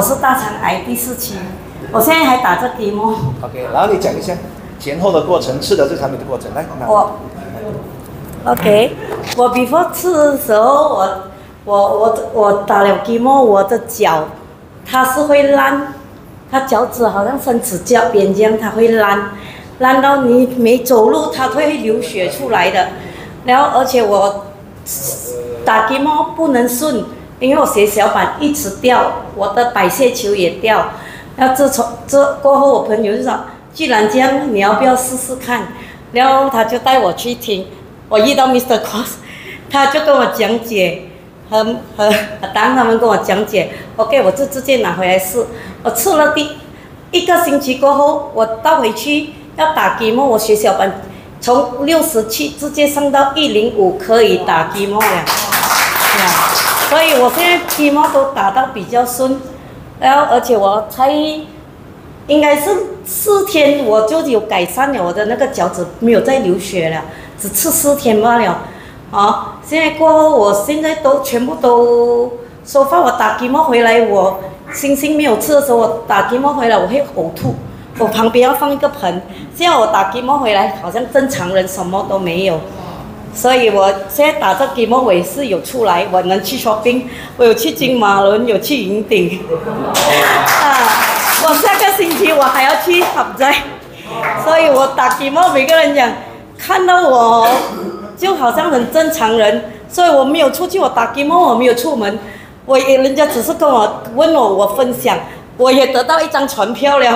是大肠癌第4期，我现在还打着 chemo。 OK， 然后你讲一下前后的过程，吃的这产品的过程，来。 OK， 我 before 吃的时候，我打了 chemo， 我的脚它是会烂，它脚趾好像伸直脚边这样，它会烂到你没走路，它会流血出来的。然后而且我打 chemo 不能顺，因为我血小板一直掉，我的白血球也掉。那这过后，我朋友就说，既然这样，你要不要试试看？然后他就带我去听，我遇到 Mr. Cross， 他就跟我讲解，和当他们跟我讲解 ，OK， 我就直接拿回来试。我吃了第1个星期过后，我倒回去要打 chemo， 我血小板从67直接上到105，可以打 chemo 了。所以我现在 chemo 都打到比较顺，然后而且我才应该是4天我就有改善了，我的那个脚趾没有再流血了，只吃4天罢了。现在过后，我现在都全部都收发。我打 chemo 回来，我星星没有吃的时候，我打 chemo 回来我会呕吐，我旁边要放一个盆。现在我打 chemo 回来，好像正常人什么都没有。所以我现在打这 chemo 我也是有出来，我能去 shopping， 我有去金马伦，有去云顶。我下个星期我还要去好在，所以我打 chemo， 每个人讲看到我就好像很正常人，所以我没有出去，我打 chemo 我没有出门，人家只是跟我问我分享，我也得到1张船票了，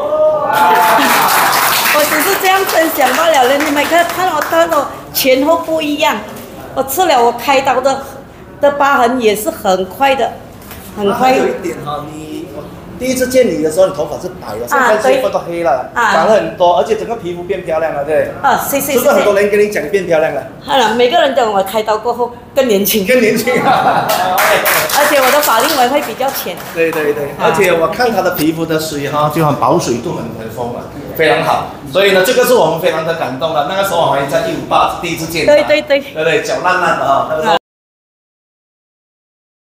我只是这样分享罢了，你们看我前后不一样，我吃了我开刀的疤痕也是很快的，很快。 有一点你第一次见你的时候，你头发是白的，现在这部分都黑了，长了很多，而且整个皮肤变漂亮了，对。 谢谢。 是不是很多人跟你讲变漂亮了？ 每个人讲我开刀过后更年轻。 更年轻而且我的法令纹会比较浅。 对，而且我看他的皮肤的水就很保水度很丰满，非常好。所以呢，这个是我们非常的感动了。那个时候我还在158第一次见他，对，脚烂烂的那个时候。